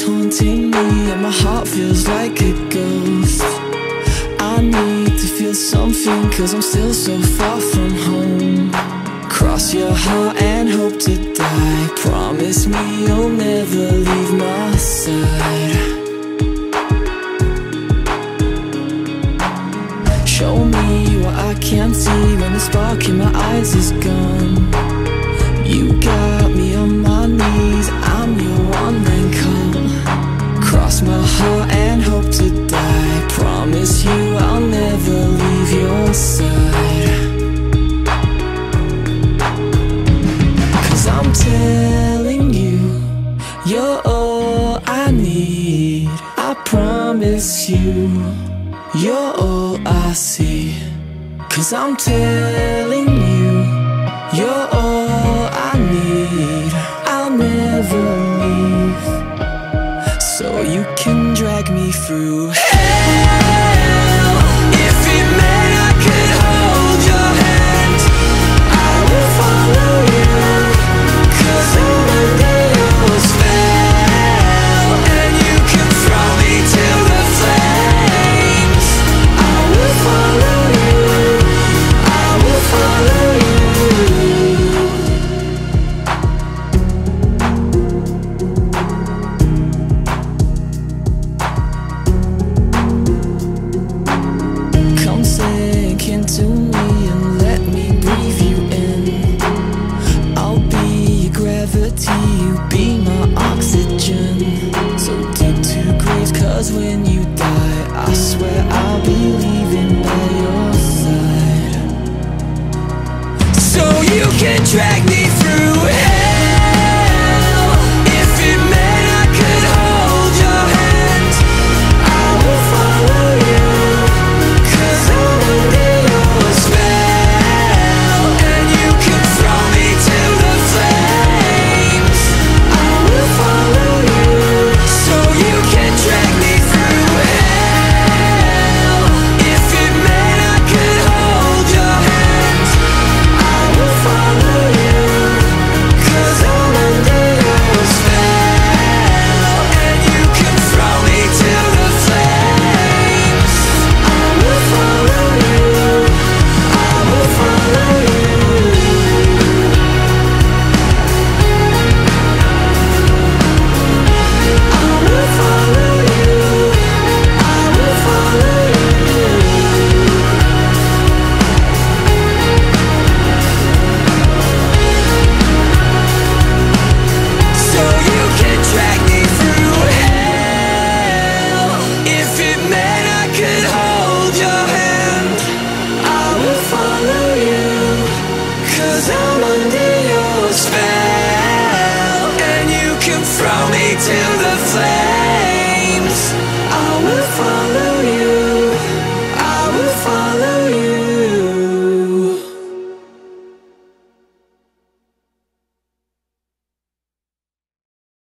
haunting me, and my heart feels like a ghost. I need to feel something, cause I'm still so far from home. Cross your heart and hope to die. Promise me you'll never leave my side. Show me what I can't see when the spark in my eyes is gone. You got me on my knees, I'm your one man call. Cross my heart and hope to die. Promise you I'll never leave your side. Cause I'm telling you, you're all I need. I promise you, you're all I see. Cause I'm telling you, you're all I need. I'll never leave, so you can drag me through hell. If it meant I could hold your hand, I will follow you. Cause I'm under your spell, and you can throw me to the flames. I will follow you, I will follow you. Come sink into me and let me breathe you in. I'll be your gravity, you be my oxygen. So dig 2 graves, cause when you die, I swear I'll be leaving by your side. So you can drag me